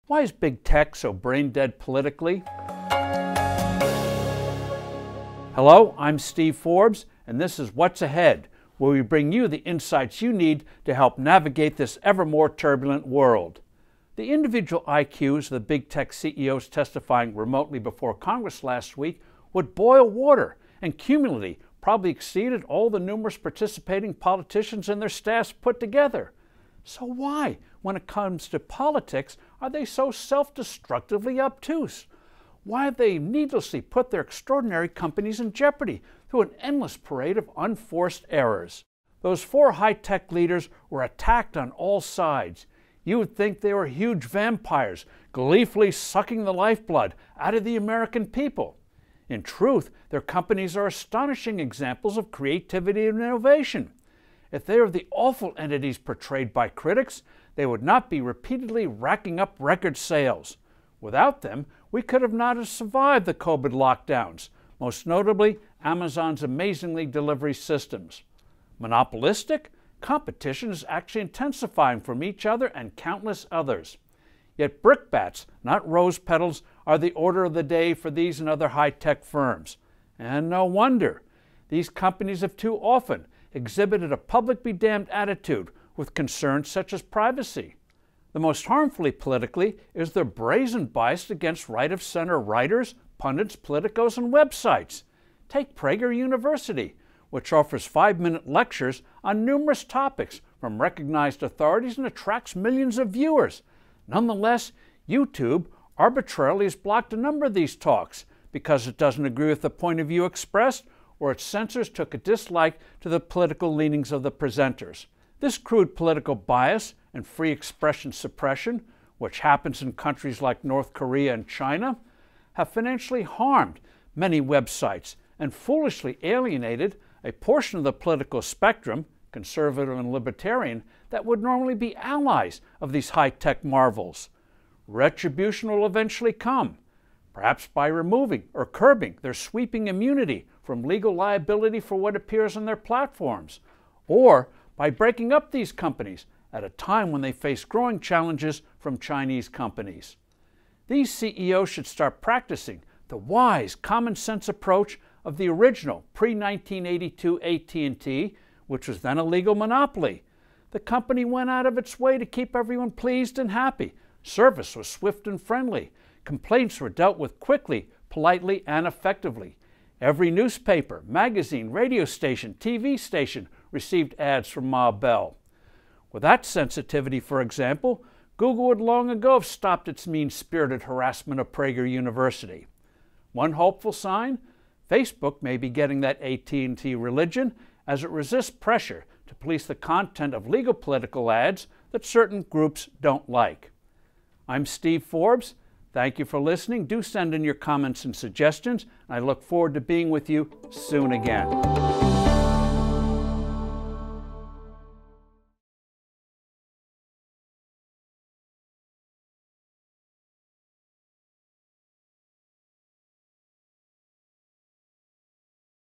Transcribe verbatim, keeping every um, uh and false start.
Why is big tech so brain dead politically? Hello, I'm Steve Forbes, and this is What's Ahead, where we bring you the insights you need to help navigate this ever more turbulent world. The individual I Qs of the big tech C E Os testifying remotely before Congress last week would boil water and cumulatively probably exceeded all the numerous participating politicians and their staffs put together. So why, when it comes to politics, are they so self-destructively obtuse? Why have they needlessly put their extraordinary companies in jeopardy through an endless parade of unforced errors? Those four high-tech leaders were attacked on all sides. You would think they were huge vampires, gleefully sucking the lifeblood out of the American people. In truth, their companies are astonishing examples of creativity and innovation. If they were the awful entities portrayed by critics, they would not be repeatedly racking up record sales. Without them, we could have not have survived the COVID lockdowns, most notably Amazon's amazingly delivery systems. Monopolistic? Competition is actually intensifying from each other and countless others. Yet brickbats, not rose petals, are the order of the day for these and other high-tech firms. And no wonder. These companies have too often exhibited a public-be-damned attitude with concerns such as privacy. The most harmfully politically is their brazen bias against right-of-center writers, pundits, politicos, and websites. Take Prager University, which offers five-minute lectures on numerous topics from recognized authorities and attracts millions of viewers. Nonetheless, YouTube arbitrarily has blocked a number of these talks because it doesn't agree with the point of view expressed, or its censors took a dislike to the political leanings of the presenters. This crude political bias and free expression suppression, which happens in countries like North Korea and China, have financially harmed many websites and foolishly alienated a portion of the political spectrum, conservative and libertarian, that would normally be allies of these high-tech marvels. Retribution will eventually come, perhaps by removing or curbing their sweeping immunity from legal liability for what appears on their platforms, or by breaking up these companies at a time when they face growing challenges from Chinese companies. These C E Os should start practicing the wise, common-sense approach of the original pre nineteen eighty-two A T and T, which was then a legal monopoly. The company went out of its way to keep everyone pleased and happy. Service was swift and friendly. Complaints were dealt with quickly, politely, and effectively. Every newspaper, magazine, radio station, T V station received ads from Ma Bell. With that sensitivity, for example, Google would long ago have stopped its mean-spirited harassment of Prager University. One hopeful sign? Facebook may be getting that A T and T religion as it resists pressure to police the content of legal political ads that certain groups don't like. I'm Steve Forbes. Thank you for listening. Do send in your comments and suggestions. I look forward to being with you soon again.